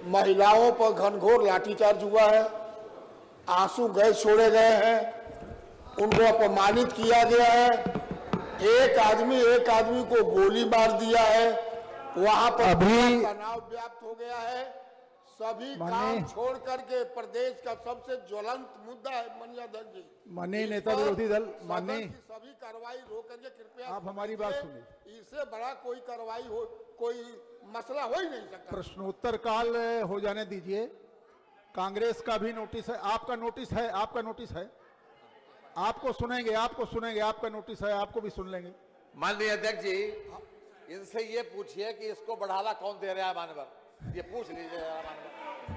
महिलाओं पर घनघोर लाठीचार्ज हुआ है, आंसू गैस छोड़े गए हैं, उनको अपमानित किया गया है, एक आदमी को गोली मार दिया है, वहां पर तनाव व्याप्त हो गया है। सभी काम छोड़ करके प्रदेश का सबसे ज्वलंत मुद्दा है माननीय अध्यक्ष जी, माननीय नेता विरोधी दल, माननीय सभी कार्रवाई रोक करके कृपया आप हमारी बात सुनिए। इससे बड़ा कोई कार्रवाई हो, कोई मसला हो ही नहीं सकता। प्रश्नोत्तर काल हो जाने दीजिए। कांग्रेस का भी नोटिस है, आपका नोटिस है, आपका नोटिस है, आपको सुनेंगे, आपका नोटिस है, आपको भी सुन लेंगे। माननीय अध्यक्ष जी, इनसे ये पूछिए कि इसको बढ़ावा कौन दे रहा है मानवर, ये पूछ लीजिए मानवर।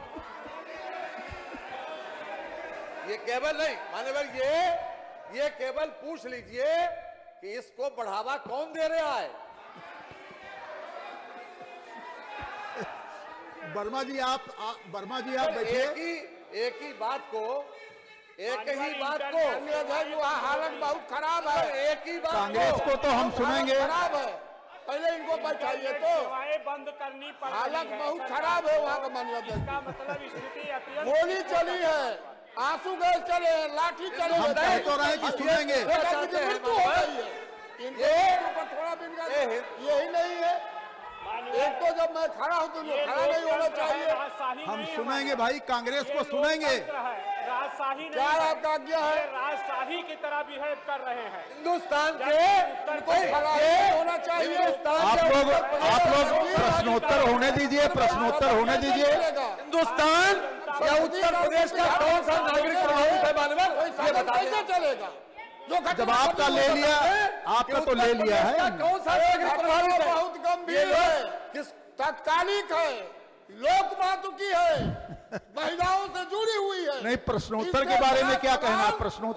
ये केवल नहीं मानवर, ये केवल पूछ लीजिए कि इसको बढ़ावा कौन दे रहा है। वर्मा जी आप बैठिए। एक ही बात को हालत बहुत खराब है। एक ही बात कांग्रेस को तो हम सुनेंगे। खराब है, पहले इनको बैठाइए। तो बंद करनी पड़ हालत बहुत खराब है वहाँ का माननीय अध्यक्ष। मतलब स्थिति गोली चली है, आंसू गैस चले, लाठी चले, हम कह तो रहे हैं कि सुनेंगे। मृत्यु हो गई है। इनके ऊपर थोड़ा भी यही नहीं है। एक तो जब मैं खड़ा हूँ तो खड़ा नहीं होना चाहिए। हम सुनेंगे भाई, कांग्रेस को सुनेंगे। राजशाही क्या आपका आज्ञा है? राजशाही की तरह बिहेव कर रहे हैं। हिंदुस्तान के खड़ा होना चाहिए। आप लोग प्रश्नोत्तर होने दीजिए, हिंदुस्तान या उत्तर प्रदेश का कौन सा नागरिक प्रभावित है मानवर, ये बताइए। चलेगा जब आपका ले लिया, आपका तो ले लिया है। कौन सा नागरिक प्रभावित है? बहुत गंभीर है, तत्कालिक है, लोकमातुकी है, महिलाओं से जुड़ी हुई है। नहीं, प्रश्नोत्तर के बारे में क्या कहना है? प्रश्नोत्तर